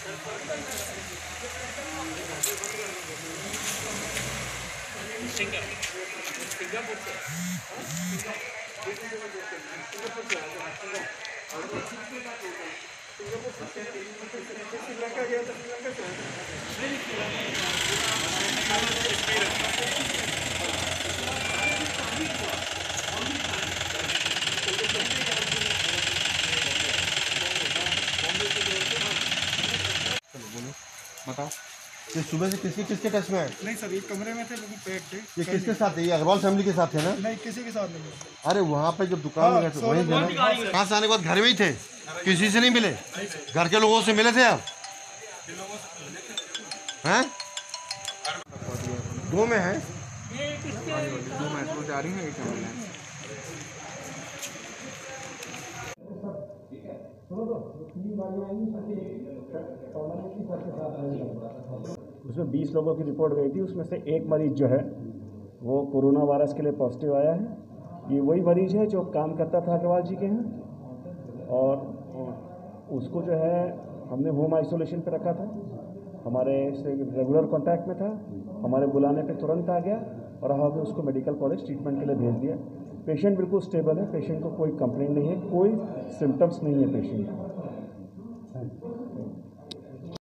बताओ ये सुबह से किसके किसके टच में है? नहीं सर, ये कमरे में थे लेकिन पेट थे। ये किसके साथ है? ये अग्रवाल फैमिली के साथ है ना? नहीं, किसी के साथ नहीं। अरे वहाँ पे जब दुकान में गए थे वहीं थे ना? कहाँ से आने के बाद घर में ही थे? किसी से नहीं मिले? घर के लोगों से मिले थे आप? हैं? दो में है? दो मैच जा रही है, एक है। उसमें 20 लोगों की रिपोर्ट गई थी, उसमें से एक मरीज जो है वो कोरोना वायरस के लिए पॉजिटिव आया है। ये वही मरीज है जो काम करता था अग्रवाल जी के यहाँ, और उसको जो है हमने होम आइसोलेशन पे रखा था। हमारे से रेगुलर कांटेक्ट में था, हमारे बुलाने पे तुरंत आ गया और हमने उसको मेडिकल कॉलेज ट्रीटमेंट के लिए भेज दिया। पेशेंट बिल्कुल स्टेबल है, पेशेंट को कोई कंप्लेंट नहीं है, कोई सिम्टम्स नहीं है पेशेंट को।